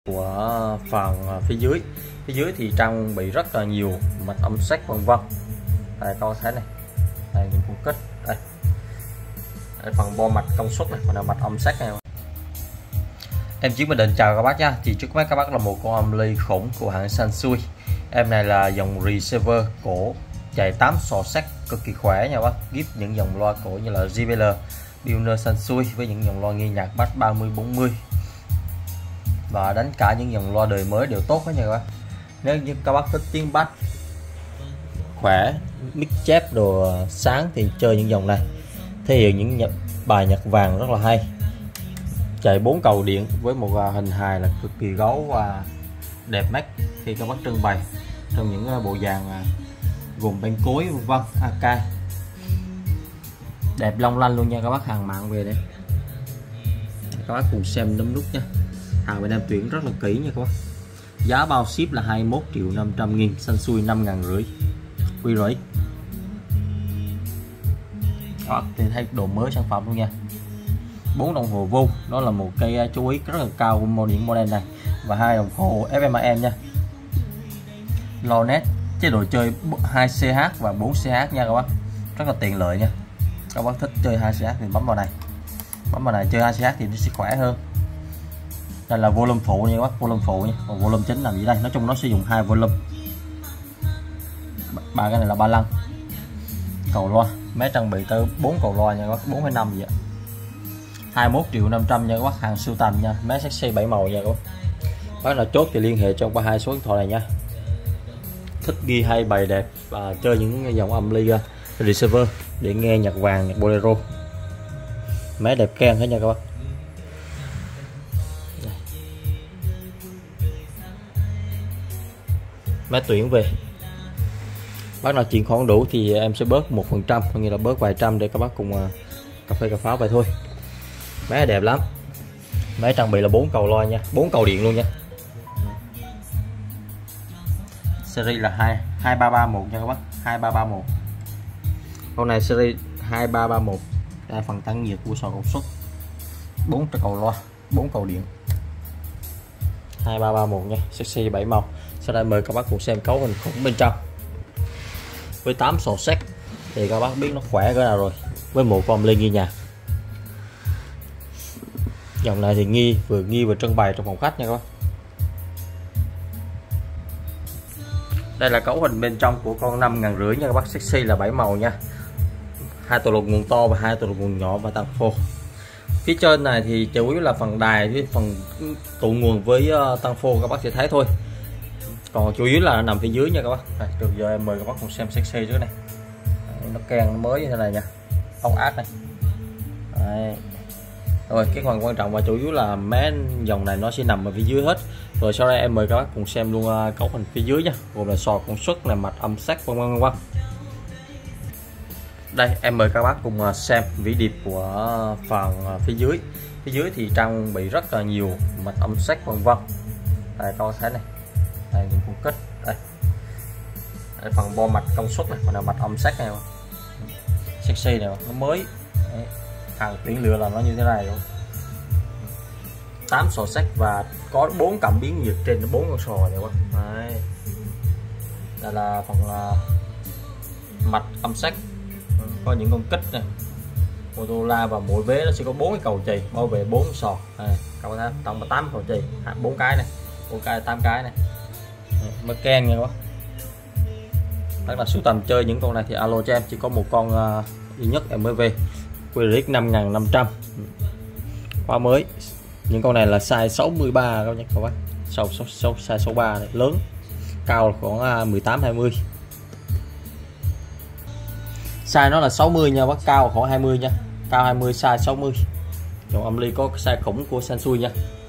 Của phần phía dưới thì trang bị rất là nhiều mạch âm sắc vân vân. Đây các bạn thấy này, đây những phân kết đây. Đây, phần bo mạch công suất này, còn là mạch âm sắc này. Em Chiến Bình Định chào các bác nha. Thì trước mắt các bác là một con âm ly khủng của hãng Sansui. Em này là dòng receiver cổ chạy 8 sò sắt cực kỳ khỏe nha bác. Give những dòng loa cổ như là JBL, Pioneer Sansui với những dòng loa nghe nhạc bass 30-40 và đánh cả những dòng loa đời mới đều tốt hết nha các bác. Nếu như các bác thích tiếng bass khỏe, mic chép đồ sáng thì chơi những dòng này, thể hiện những bài nhạc vàng rất là hay. Chạy 4 cầu điện với một hình hài là cực kỳ gấu và đẹp mắt khi các bác trưng bày trong những bộ dàn gồm bên cối vân vân, AK đẹp long lanh luôn nha các bác. Hàng mạng về đây các bác cùng xem nấm nút nha. Hàng bên em tuyển rất là kỹ nha các bác. Giá bao ship là 21.500.000, Sansui 5.500 quy rưỡi. Các bác thì thấy độ mới sản phẩm luôn nha. 4 đồng hồ vuông, đó là một cây chú ý rất là cao của những model này, và 2 đồng hồ FMAM nha. Loa net chế độ chơi 2CH và 4CH nha các bác, rất là tiện lợi nha. Các bác thích chơi 2CH thì bấm vào này, chơi 2CH thì nó sẽ khỏe hơn. Đây là volume phụ nha các bác, volume phụ nha, còn volume chính nằm dưới đây. Nói chung nó sử dụng 2 volume. Ba cái này là 35 cầu loa, máy trang bị tới 4 cầu loa nha các bác, 4,5 vậy. 21.500.000 nha các bác, hàng sưu tầm nha, máy sexy 7 màu nha các bác. Bác nào chốt thì liên hệ trong qua 2 số điện thoại này nha. Thích ghi hay bài đẹp và chơi những dòng âm ly receiver để nghe nhạc vàng, nhạc bolero, máy đẹp keng hết nha các bác. Máy tuyển về, bác nào chuyển khoản đủ thì em sẽ bớt 1%, có nghĩa là bớt vài trăm để các bác cùng cà phê cà pháo vậy thôi. Máy đẹp lắm, máy trang bị là 4 cầu loa nha, 4 cầu điện luôn nha. Series là 2331 nha các bác, 2331. Con này series 2331. Đây phần tán nhiệt của sò công suất, 4 cầu loa, 4 cầu điện, 2331 nha, sexy 7 màu. Sau đây mời các bác cùng xem cấu hình khủng bên trong. Với 8 sò sắt thì các bác biết nó khỏe cỡ nào rồi. Với một con ly nghe nhạc. Dòng này thì vừa trưng bày trong phòng khách nha các bác. Đây là cấu hình bên trong của con 5.500 nha các bác, sexy là 7 màu nha. 2 tổ lục nguồn to và 2 tổ lục nguồn nhỏ và tăng phô. Phía trên này thì chủ yếu là phần đài với phần tụ nguồn với tăng phô các bác sẽ thấy thôi. Còn chủ yếu là nằm phía dưới nha các bác. Từ giờ em mời các bác cùng xem sexy trước này. Nó keng nó mới như thế này nha, ốc ác này. Đấy. Rồi cái phần quan trọng và chủ yếu là mấy dòng này nó sẽ nằm ở phía dưới hết. Rồi sau đây em mời các bác cùng xem luôn cấu hình phía dưới nha, gồm là sò công suất là mạch âm sắc vân vân. Đây em mời các bác cùng xem vĩ điệp của phần phía dưới. Phía dưới thì trang bị rất là nhiều mạch âm sắc vân vân. Đây các bác thấy này, đây những phân kết đây. Đây, phần bo mạch công suất này, còn là mạch âm sắc này, sexy này nó mới. Đấy. Hàng tuyển lựa là nó như thế này luôn, 8 sò sắt và có 4 cảm biến nhiệt trên 4 con sò này quá. Đấy. Đây là phần mạch âm sắc, có những con kích này, motola và mỗi vế nó sẽ có 4 cái cầu chì bao vệ 4 sò. Các bạn tổng 8 cầu chì, 4 cái này, 4 cái 8 cái này, mới keng nha các bác. Đó là sưu tầm chơi những con này thì alo cho em, chỉ có một con duy nhất em mới về. QRX 5.500 khóa mới. Những con này là size 63 các bác, size 63 này, lớn, cao khoảng 18-20. Size nó là 60 nha bác, cao khoảng 20 nha, cao 20, size 60. Dòng âm ly có size khủng của Sansui nha.